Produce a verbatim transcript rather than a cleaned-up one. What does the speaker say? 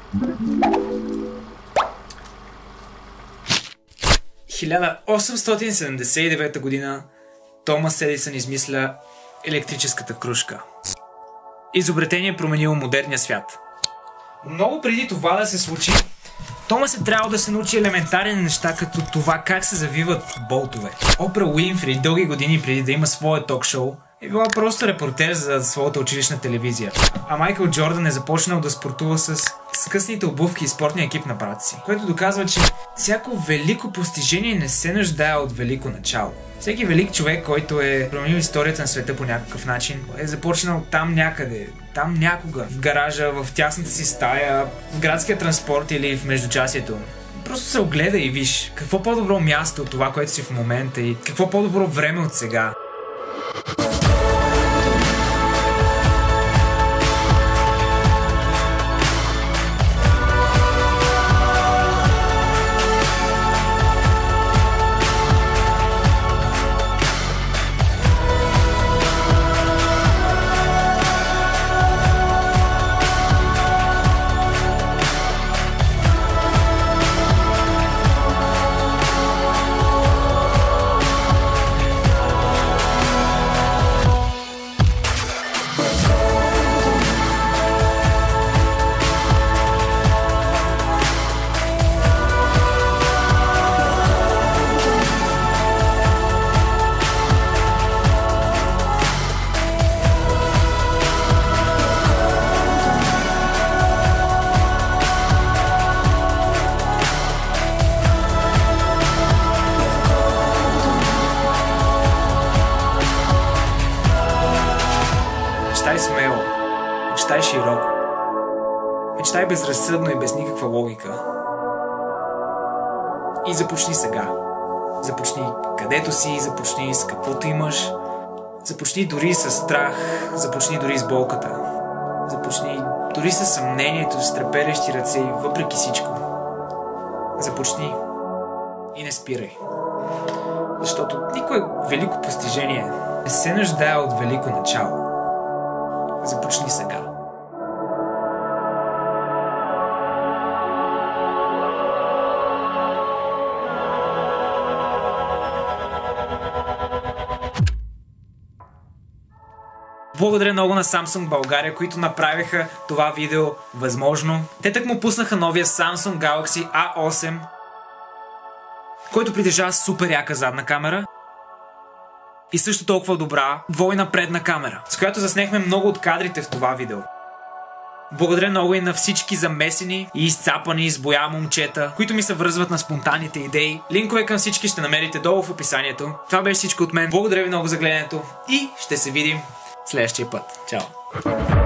хиляда осемстотин седемдесет и девета година Томас Едисън измисля електрическата крушка. Изобретение променило модерния свят. Много преди това да се случи, Томас е трябвало да се научи елементарни неща, като това как се завиват болтове. Опра Уинфри дълги години преди да има свое ток-шоу е била просто репортер за своята училищна телевизия. А Майкъл Джордан е започнал да спортува с скъсните обувки и спортния екип на брата си, което доказва, че всяко велико постижение не се нуждае от велико начало. Всеки велик човек, който е променил историята на света по някакъв начин, е започнал там някъде, там някога, в гаража, в тясната си стая, в градския транспорт или в междучасието. Просто се огледай и виж какво по-добро място от това, което си в момента и какво по-добро време от сега. Мечтай смело, мечтай широко, мечтай безразсъдно и без никаква логика. И започни сега. Започни където си, започни с каквото имаш, започни дори с страх, започни дори с болката, започни дори с съмнението, с треперещи ръце и въпреки всичко. Започни и не спирай. Защото никое велико постижение не се нуждае от велико начало. Започни сега. Благодаря много на Samsung България, които направиха това видео възможно. Те так му пуснаха новия Samsung Galaxy А осем, който притежава супер яка задна камера и също толкова добра двойна предна камера, с която заснехме много от кадрите в това видео. Благодаря много и на всички замесени и изцапани с боя момчета, които ми се връзват на спонтанните идеи. Линкове към всички ще намерите долу в описанието. Това беше всичко от мен. Благодаря ви много за гледането и ще се видим следващия път. Чао!